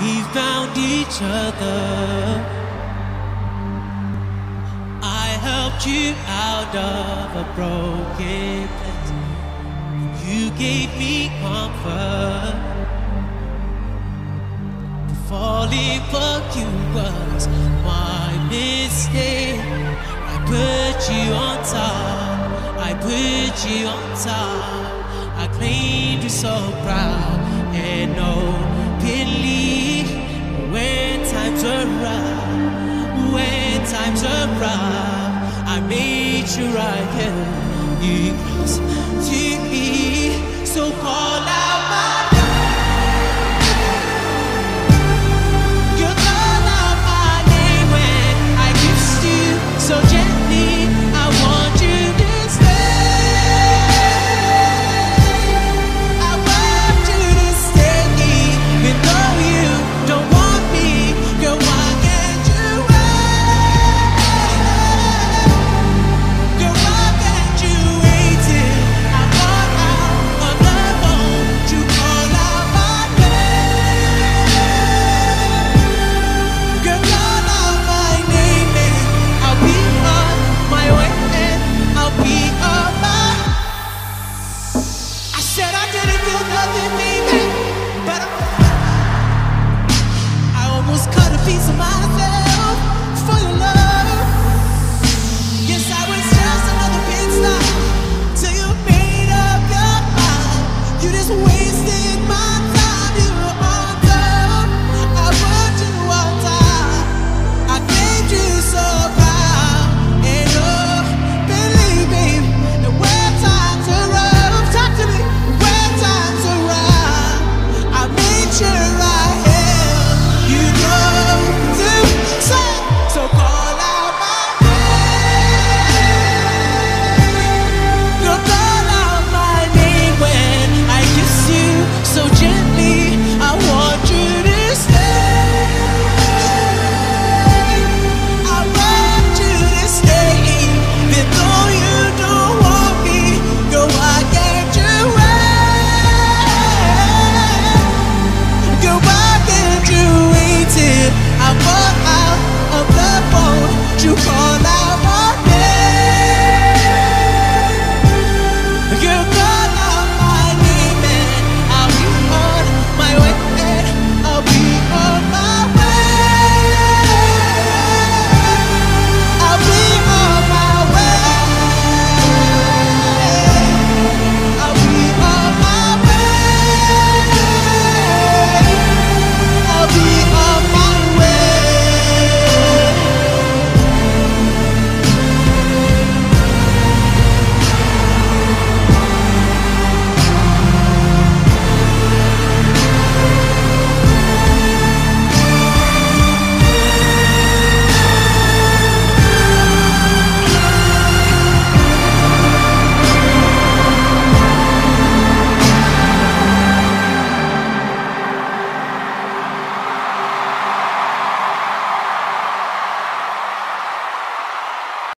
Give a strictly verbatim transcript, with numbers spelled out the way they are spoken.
We found each other. I helped you out of a broken place. You gave me comfort. Falling for you was my mistake. I put you on top. I put you on top. I claimed you so proud and openly. When times were rough, when times were rough, I made sure I held you close to me. So call out.